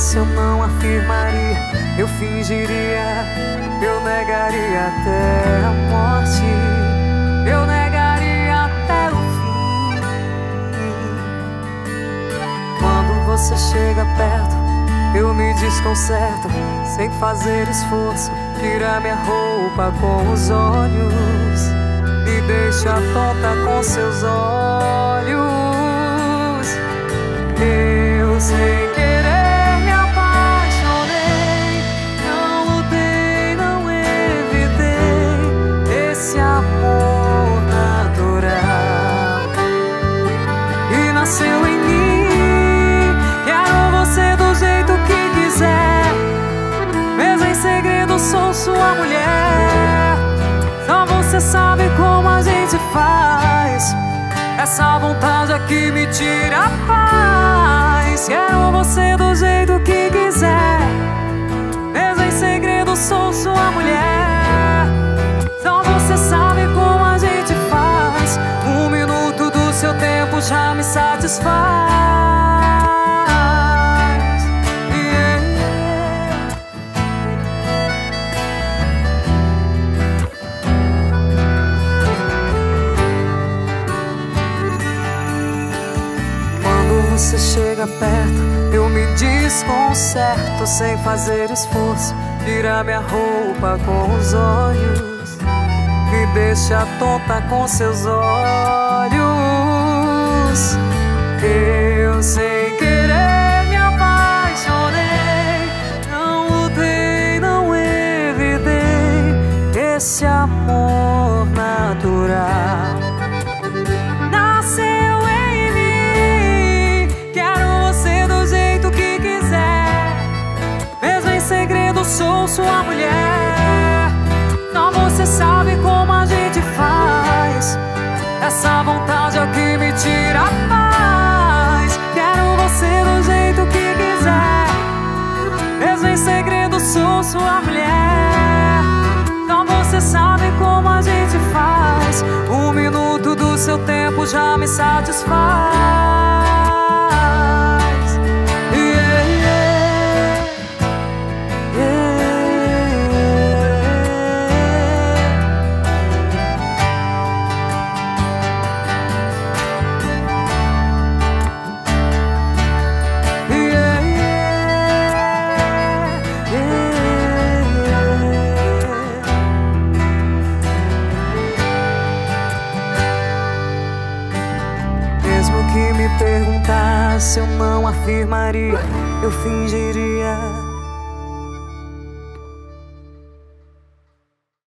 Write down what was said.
perguntasse, eu não afirmaria, eu fingiria, eu negaria até a morte, eu negaria até o fim. Quando você chega perto, eu me desconcerto, sem fazer esforço, tira minha roupa com os olhos, me deixa tonta com seus olhos. Eu sem querer me apaixonei, não lutei, não evitei esse amor natural e nasceu em mim. Quero você do jeito que quiser, mesmo em segredo sou sua mulher. Só você sabe como a gente faz, essa vontade aqui me tira a paz. Quero você do jeito que quiser, mesmo em segredo sou sua mulher. Só você sabe como a gente faz, um minuto do seu tempo já me satisfaz. Você chega perto, eu me desconcerto, sem fazer esforço, tira minha roupa com os olhos, me deixa tonta com seus olhos. Eu sem querer me apaixonei, não lutei, não evitei esse amor natural. Sou sua mulher, só você sabe como a gente faz, essa vontade aqui me tira a paz. Quero você do jeito que quiser, mesmo em segredo sou sua mulher. Só você sabe como a gente faz, um minuto do seu tempo já me satisfaz. Mesmo que me perguntasse, eu não afirmaria, eu fingiria,